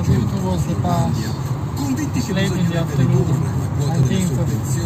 think towards the past, late in the afternoon, I think